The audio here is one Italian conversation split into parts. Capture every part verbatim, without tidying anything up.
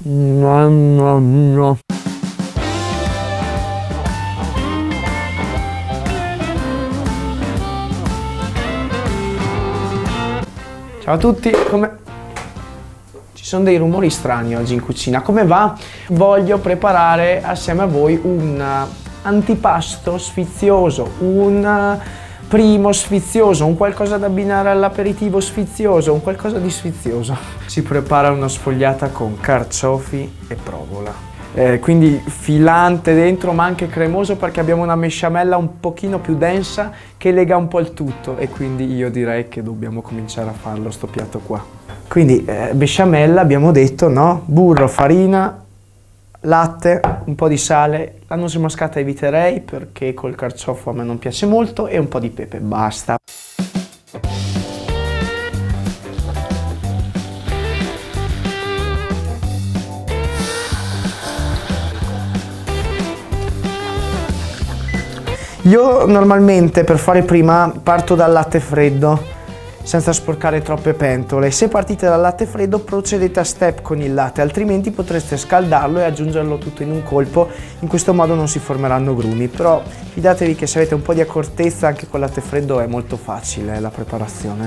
Mamma mia. Ciao a tutti, come... Ci sono dei rumori strani oggi in cucina. Come va? Voglio preparare assieme a voi un antipasto sfizioso, un primo sfizioso, un qualcosa da abbinare all'aperitivo sfizioso, un qualcosa di sfizioso. Si prepara una sfogliata con carciofi e provola. Eh, quindi filante dentro ma anche cremoso, perché abbiamo una besciamella un pochino più densa che lega un po' il tutto, e quindi io direi che dobbiamo cominciare a farlo sto piatto qua. Quindi eh, besciamella, abbiamo detto, no? Burro, farina, latte, un po' di sale, la noce moscata eviterei perché col carciofo a me non piace molto, e un po' di pepe, basta. Io normalmente per fare prima parto dal latte freddo, senza sporcare troppe pentole. Se partite dal latte freddo procedete a step con il latte, altrimenti potreste scaldarlo e aggiungerlo tutto in un colpo. In questo modo non si formeranno grumi, però fidatevi che se avete un po' di accortezza anche col latte freddo è molto facile la preparazione.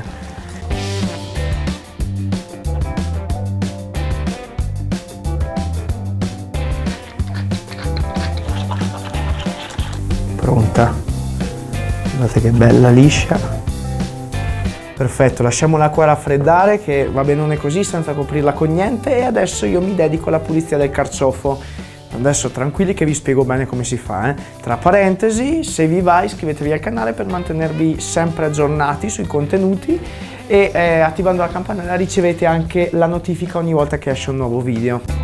Pronta, guardate che bella liscia. Perfetto, lasciamo l'acqua raffreddare, che va benone così senza coprirla con niente, e adesso io mi dedico alla pulizia del carciofo. Adesso tranquilli che vi spiego bene come si fa, eh. Tra parentesi, se vi va iscrivetevi al canale per mantenervi sempre aggiornati sui contenuti, e eh, attivando la campanella ricevete anche la notifica ogni volta che esce un nuovo video.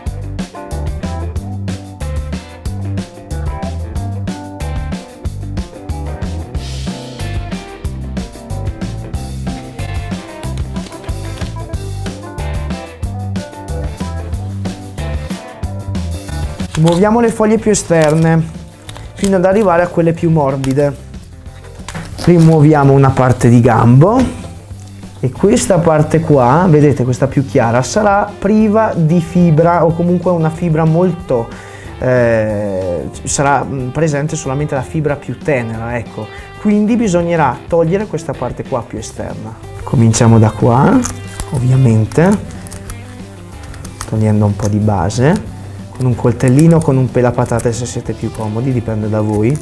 Muoviamo le foglie più esterne fino ad arrivare a quelle più morbide. Rimuoviamo una parte di gambo, e questa parte qua, vedete, questa più chiara, sarà priva di fibra, o comunque una fibra molto eh, sarà presente solamente la fibra più tenera, ecco. Quindi bisognerà togliere questa parte qua più esterna. Cominciamo da qua, ovviamente, togliendo un po' di base. Con un coltellino, con un pelapatate se siete più comodi, dipende da voi.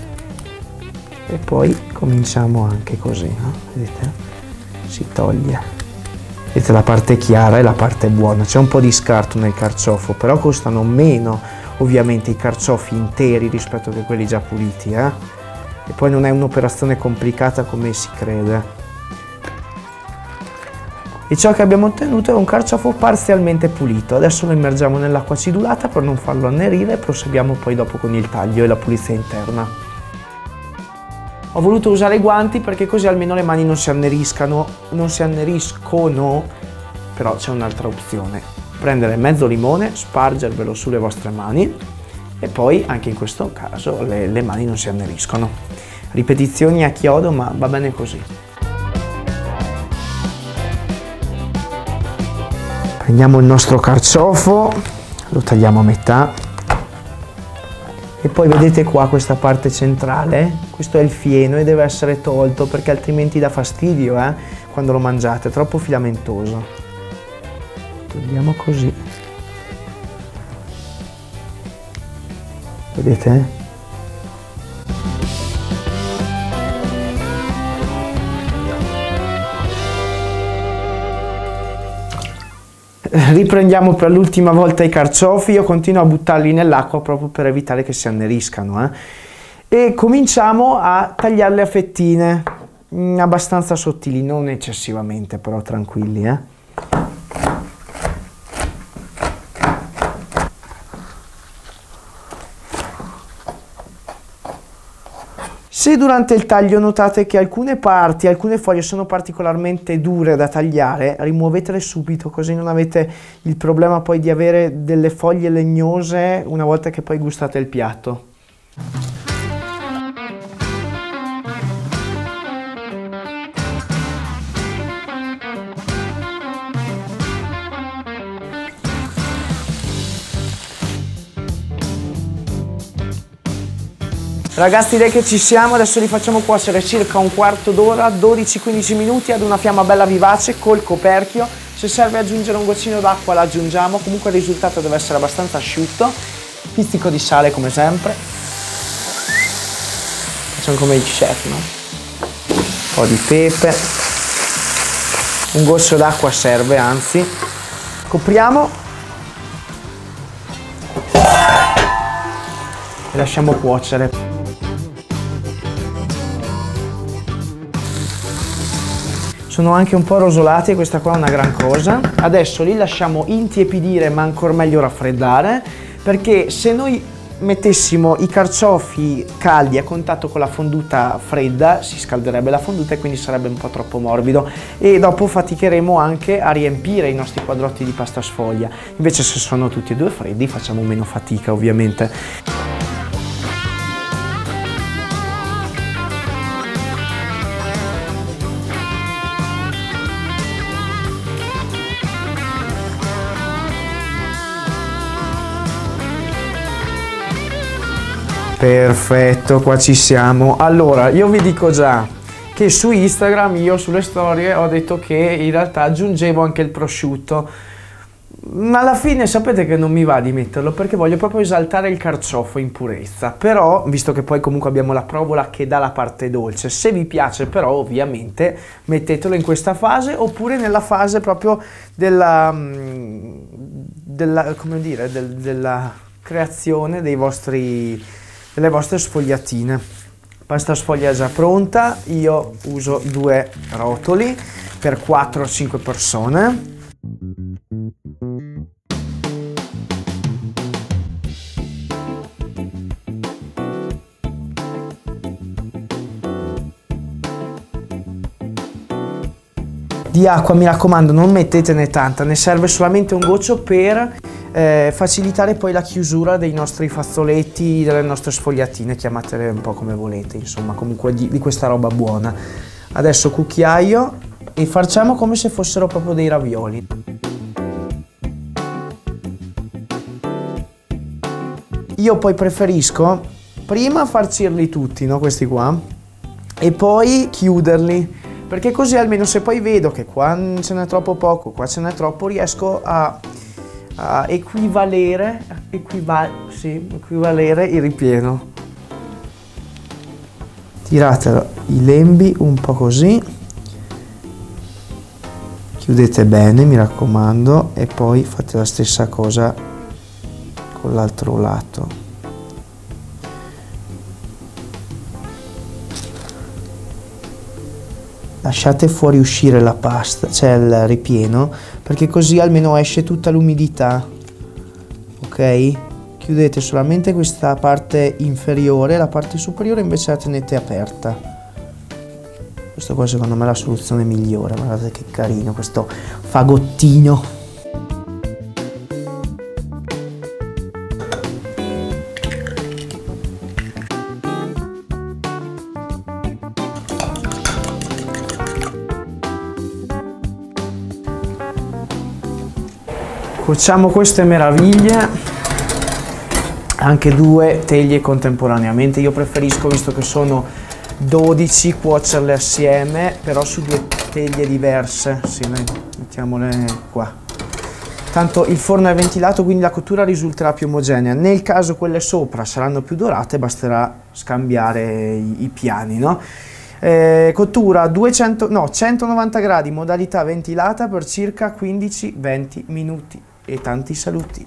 E poi cominciamo anche così, no? Vedete? Si toglie. Vedete, la parte chiara e la parte buona. C'è un po' di scarto nel carciofo, però costano meno ovviamente i carciofi interi rispetto a quelli già puliti, eh? E poi non è un'operazione complicata come si crede. E ciò che abbiamo ottenuto è un carciofo parzialmente pulito. Adesso lo immergiamo nell'acqua acidulata per non farlo annerire, e proseguiamo poi dopo con il taglio e la pulizia interna. Ho voluto usare i guanti perché così almeno le mani non si anneriscano, non si anneriscono, però c'è un'altra opzione. Prendere mezzo limone, spargervelo sulle vostre mani, e poi anche in questo caso le, le mani non si anneriscono. Ripetizioni a chiodo, ma va bene così. Prendiamo il nostro carciofo, lo tagliamo a metà, e poi vedete qua questa parte centrale, questo è il fieno e deve essere tolto perché altrimenti dà fastidio, eh, quando lo mangiate, è troppo filamentoso. Togliamo così. Vedete? Riprendiamo per l'ultima volta i carciofi. Io continuo a buttarli nell'acqua proprio per evitare che si anneriscano, eh. E cominciamo a tagliarli a fettine, mh, abbastanza sottili, non eccessivamente, però tranquilli, eh. Se durante il taglio notate che alcune parti, alcune foglie sono particolarmente dure da tagliare, rimuovetele subito, così non avete il problema poi di avere delle foglie legnose una volta che poi gustate il piatto. Ragazzi, direi che ci siamo, adesso li facciamo cuocere circa un quarto d'ora, dodici quindici minuti ad una fiamma bella vivace col coperchio. Se serve aggiungere un goccino d'acqua la aggiungiamo, comunque il risultato deve essere abbastanza asciutto. Pizzico di sale come sempre. Facciamo come i chef, no? Un po' di pepe. Un goccio d'acqua serve, anzi. Copriamo. E lasciamo cuocere. Sono anche un po' rosolati e questa qua è una gran cosa. Adesso li lasciamo intiepidire, ma ancora meglio raffreddare, perché se noi mettessimo i carciofi caldi a contatto con la fonduta fredda si scalderebbe la fonduta e quindi sarebbe un po' troppo morbido e dopo faticheremo anche a riempire i nostri quadrotti di pasta sfoglia. Invece se sono tutti e due freddi facciamo meno fatica, ovviamente. Perfetto, qua ci siamo. Allora, io vi dico già che su Instagram, io sulle storie ho detto che in realtà aggiungevo anche il prosciutto, ma alla fine sapete che non mi va di metterlo perché voglio proprio esaltare il carciofo in purezza. Però, visto che poi comunque abbiamo la provola che dà la parte dolce, se vi piace però ovviamente mettetelo in questa fase oppure nella fase proprio della, della come dire, del, della creazione dei vostri delle vostre sfogliatine. Pasta sfoglia già pronta, io uso due rotoli per quattro o cinque persone. Di acqua, mi raccomando, non mettetene tanta, ne serve solamente un goccio per eh, facilitare poi la chiusura dei nostri fazzoletti, delle nostre sfogliatine, chiamatele un po' come volete, insomma, comunque di, di questa roba buona. Adesso cucchiaio e facciamo come se fossero proprio dei ravioli. Io poi preferisco prima farcirli tutti, no, questi qua, e poi chiuderli, perché così almeno se poi vedo che qua ce n'è troppo poco, qua ce n'è troppo, riesco a, a equivalere, equival, sì, equivalere il ripieno. Tiratelo i lembi un po' così, chiudete bene, mi raccomando, e poi fate la stessa cosa con l'altro lato. Lasciate fuori uscire la pasta, cioè il ripieno, perché così almeno esce tutta l'umidità, ok? Chiudete solamente questa parte inferiore, la parte superiore invece la tenete aperta. Questo qua secondo me è la soluzione migliore, guardate che carino questo fagottino. Cuociamo queste meraviglie, anche due teglie contemporaneamente. Io preferisco, visto che sono dodici, cuocerle assieme, però su due teglie diverse. Sì, mettiamole qua. Tanto il forno è ventilato, quindi la cottura risulterà più omogenea. Nel caso quelle sopra saranno più dorate, basterà scambiare i, i piani, no? Eh, cottura duecento, no, centonovanta gradi, modalità ventilata per circa quindici venti minuti. E tanti saluti.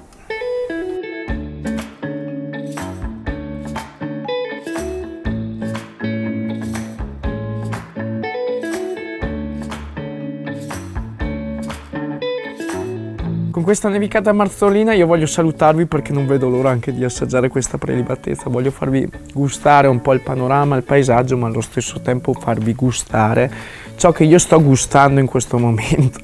Con questa nevicata marzolina io voglio salutarvi perché non vedo l'ora anche di assaggiare questa prelibatezza. Voglio farvi gustare un po' il panorama, il paesaggio, ma allo stesso tempo farvi gustare ciò che io sto gustando in questo momento.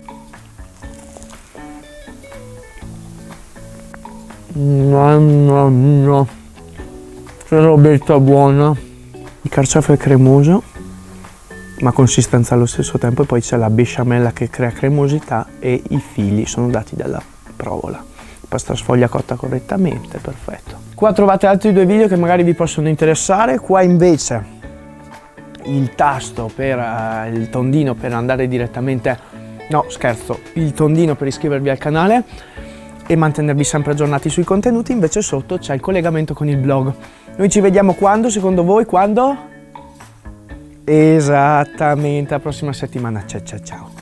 Mamma mia, che robetta buona. Il carciofo è cremoso, ma consistenza allo stesso tempo, e poi c'è la besciamella che crea cremosità e i fili sono dati dalla provola. pasta sfoglia cotta correttamente, perfetto. Qua trovate altri due video che magari vi possono interessare. Qua invece il tasto per uh, il tondino per andare direttamente, no scherzo, il tondino per iscrivervi al canale e mantenervi sempre aggiornati sui contenuti. Invece sotto c'è il collegamento con il blog. Noi ci vediamo quando, secondo voi, quando? Esattamente, la prossima settimana. Ciao ciao ciao.